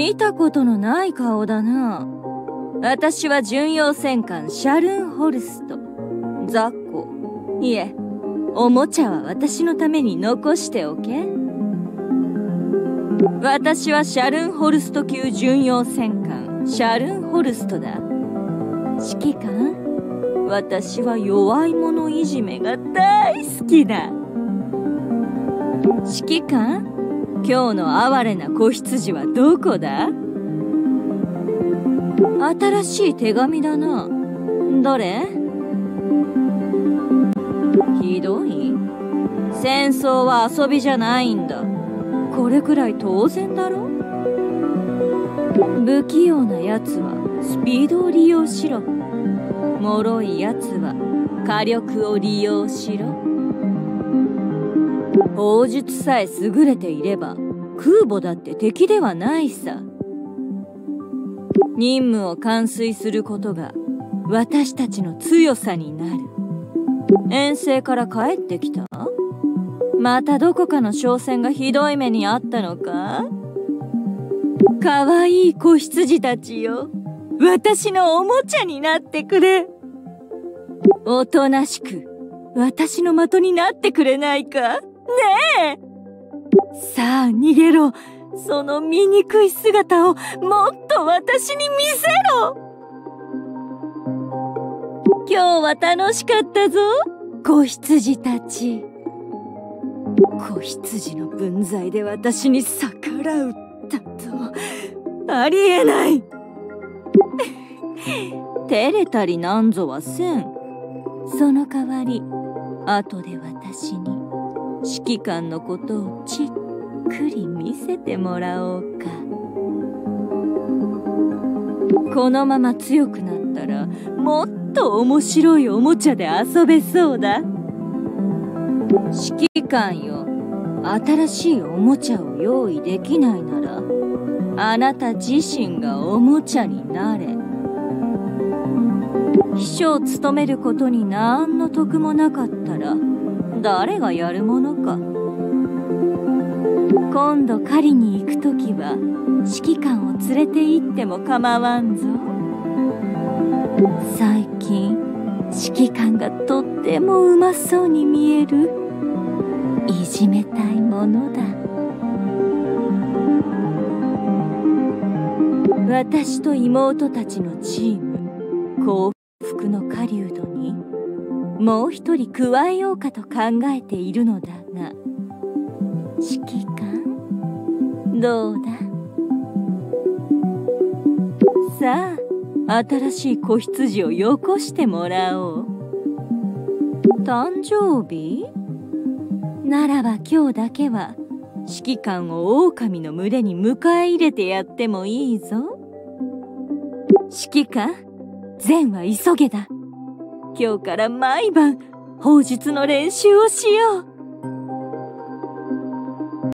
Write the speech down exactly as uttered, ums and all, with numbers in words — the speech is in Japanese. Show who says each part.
Speaker 1: 見たことのない顔だな。私は巡洋戦艦シャルンホルスト。雑魚。いえ、おもちゃは私のために残しておけ。私はシャルンホルスト級巡洋戦艦シャルンホルストだ。指揮官、私は弱い者いじめが大好きだ。指揮官、今日の哀れな子羊はどこだ？新しい手紙だな。どれ？ひどい。戦争は遊びじゃないんだ。これくらい当然だろ。不器用なやつはスピードを利用しろ。脆いやつは火力を利用しろ。砲術さえ優れていれば空母だって敵ではないさ。任務を完遂することが私たちの強さになる。遠征から帰ってきた？またどこかの商船がひどい目にあったのか？かわいい子羊たちよ、私のおもちゃになってくれ。おとなしく私の的になってくれないかねえ。さあ逃げろ。その醜い姿をもっと私に見せろ。今日は楽しかったぞ、子羊たち。子羊の分際で私に逆らうだとありえない。照れたりなんぞはせん。その代わり後で私に指揮官のことをじっくり見せてもらおうか。このまま強くなったらもっと面白いおもちゃで遊べそうだ。指揮官よ、新しいおもちゃを用意できないならあなた自身がおもちゃになれ。秘書を務めることに何の得もなかったら誰がやるものか。今度狩りに行くときは指揮官を連れて行っても構わんぞ。最近指揮官がとってもうまそうに見える。いじめたいものだ。私と妹たちのチーム幸福の狩人にもう一人加えようかと考えているのだが、指揮官どうだ。さあ新しい子羊をよこしてもらおう。誕生日ならば今日だけは指揮官を狼の群れに迎え入れてやってもいいぞ。指揮官、善は急げだ。今日から毎晩砲術の練習をしよう。